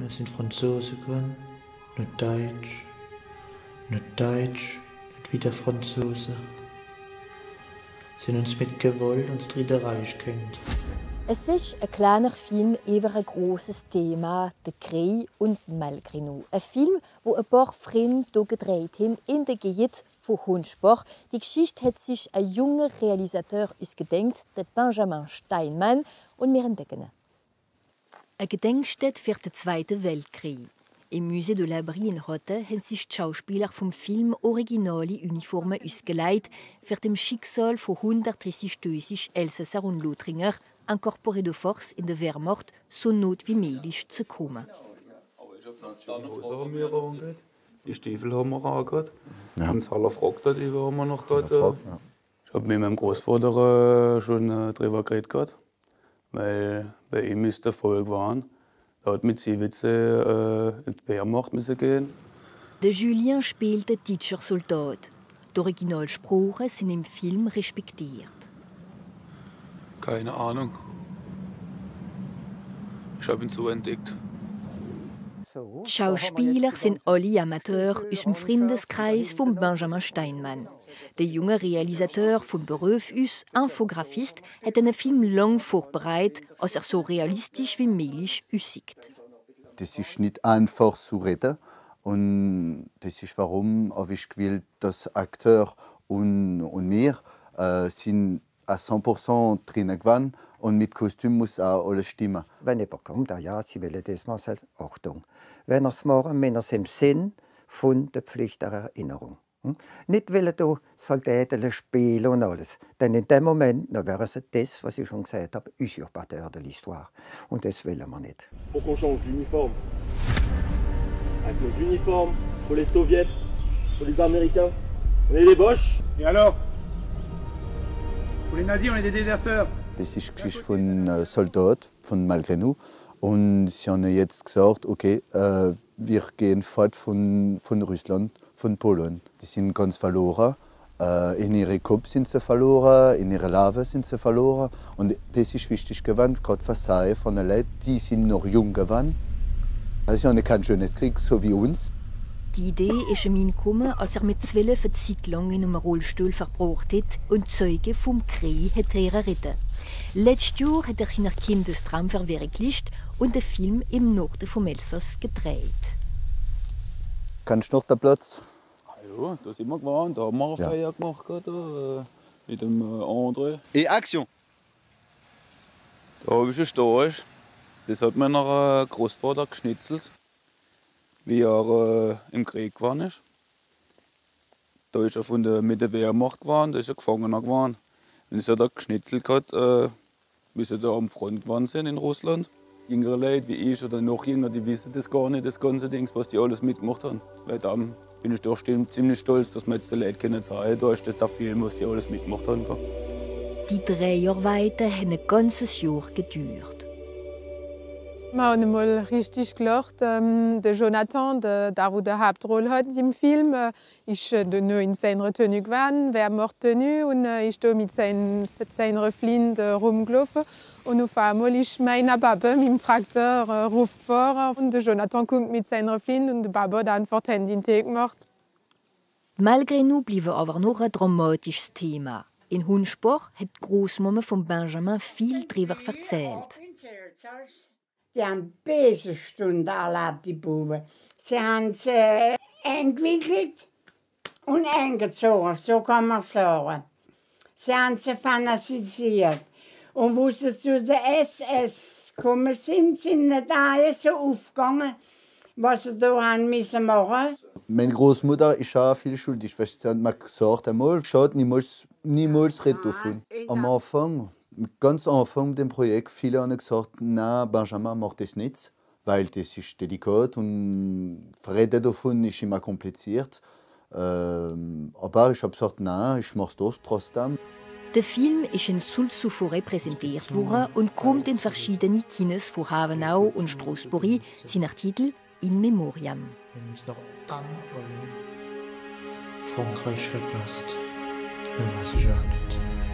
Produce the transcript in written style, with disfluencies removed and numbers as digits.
wir sind Franzosen geworden, nicht Deutsch, nicht wieder Franzosen. Sie haben uns mit Gewalt und das Dritte Reich kennt. Es ist ein kleiner Film über ein grosses Thema, der Krieg und malgré nous. Ein Film, wo ein paar Freunde gedreht haben in der Gegend von Hunspach. Die Geschichte hat sich ein junger Realisateur ausgedacht, der Benjamin Steinmann, und wir entdecken ihn. Eine Gedenkstätte für den Zweiten Weltkrieg. Im Musée de l'Abri in Rotte haben sich die Schauspieler vom Film originale Uniformen ausgeleiht, für dem Schicksal von 130 Elsasser und Lothringer, incorporés de force in der Wehrmacht, so not wie möglich zu kommen. Die Stiefel haben wir angehabt. Ja. Und alle Fragen, die haben wir noch gehabt. Ja. Ich habe mit meinem Großvater schon darüber geredet, weil bei ihm ist der Fall gewesen. Er hat mit 17 in die Wehrmacht müssen gehen. Der Julien spielt den deutschen Soldat. Die Originalsprachen sind im Film respektiert. Keine Ahnung. Ich habe ihn so entdeckt. Die Schauspieler sind alle Amateure aus dem Freundeskreis von Benjamin Steinmann. Der junge Realisateur von Beruf aus, Infografist, hat den Film lang vorbereitet, als er so realistisch wie möglich aussieht. Das ist nicht einfach zu reden. Und das ist warum ich gewählt, dass Akteur und wir sind à 100% drinnen gewesen. Und mit Kostüm muss auch alles stimmen. Wenn jemand kommt, ja, sie wollen das machen, Achtung. Wenn er es machen, wenn er es im Sinn von der Pflicht der Erinnerung. Nicht wollen da Soldaten spielen und alles. Denn in dem Moment wäre es das, was ich schon gesagt habe, usurpateur de l'histoire. Und das wollen wir nicht. Faut qu'on change d'uniforme. Avec nos uniformes, pour les Soviets, pour les Américains. On est des Boches. Et alors? Pour les nazis, on est des déserteurs. Das ist die Geschichte von Soldaten, von malgré nous. Und sie haben jetzt gesagt, okay, wir gehen fort von Russland, von Polen. Die sind ganz verloren. In ihrem Kopf sind sie verloren, in ihrer Lava sind sie verloren. Und das ist wichtig geworden, gerade Versailles von den Leuten, die sind noch jung geworden. Sie haben kein schönes Krieg, so wie uns. Die Idee ist ihm gekommen, als er mit 12 eine Zeit lang in einem Rollstuhl verbracht hat und Zeuge vom Krieg hat retten. Letztes Jahr hat er seinen Kindestraum verwirklicht und den Film im Norden vom Elsass gedreht. Kannst du noch den Platz? Ja, da sind wir gewarnt. Da haben wir eine Feier gemacht mit dem André. Et Action! Da habe ich einen Storch. Das hat mein Großvater geschnitzelt, wie er im Krieg gewesen ist. Da ist er mit der Wehrmacht gewesen, da ist er Gefangener gewesen. Und das hat er geschnitzelt gehabt, wie sie da am Front gewesen sind in Russland. Jüngere Leute wie ich oder noch jünger, die wissen das gar nicht, das ganze Ding, was die alles mitgemacht haben. Weil da bin ich doch ziemlich stolz, dass wir jetzt den Leuten sagen können, da ist der Film, was die alles mitgemacht haben. Die 3 Jahre haben ein ganzes Jahr gedauert. Wir haben mal richtig gelacht. Der Jonathan, der die Hauptrolle hat im Film, ist nur in seiner Tenue gewesen, Wehrmacht-Tenue, und ist da mit seiner Flinte rumgelaufen. Und auf einmal ist mein Papa mit dem Traktor raufgefahren und der Jonathan kommt mit seiner Flinte und der Papa hat einfach die Hände in den Tee gemacht. Malgré nous blieb aber noch ein dramatisches Thema. In Hunspach hat die Großmama von Benjamin viel darüber erzählt. Die haben böse Stunden erlebt, die Buben. Sie haben sie entwickelt und eingezogen, so kann man sagen. Sie haben sie fanatisiert. Und wo sie zu der SS gekommen sind, sind nicht alle so aufgegangen, was sie da haben müssen machen. Meine Großmutter ist auch viel schuldig, weil sie hat mir gesagt, schaut niemals reden davon. Am Anfang, ganz am Anfang des Projekts, viele haben gesagt, nein, Benjamin macht das nicht, weil das ist delikat und reden davon ist immer kompliziert. Aber ich habe gesagt, nein, ich mache das trotzdem. Der Film ist in Sulzufore präsentiert worden und kommt in verschiedene Kines von Havenau und Straßburg, sein Titel In Memoriam. Wenn wir es noch dann wollen, Frankreich verpasst, dann weiß ich auch nicht.